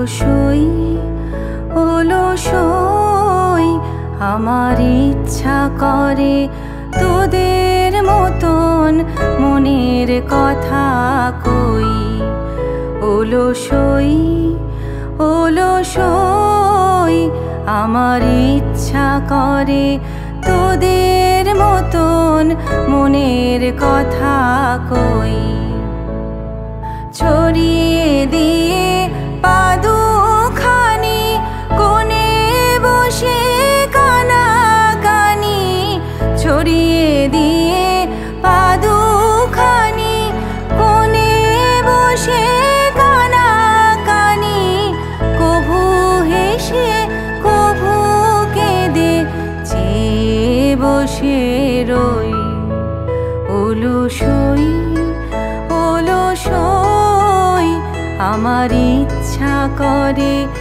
অলসই অলসই আমার ইচ্ছা করে তোদের মতন মনের কথা কই। অলসই অলসই আমার ইচ্ছা করে তোদের মতন মনের কথা কই। ছড়িয়ে দিয়ে পাদুখানি কোণে বসে কানাকানি, ছড়িয়ে দিয়ে পাদুখানি কোণে বসে কানাকানি, কভু হেসে কভু কেঁদে চেয়ে বসে রই। অলসই অলসই আমার ইচ্ছা করে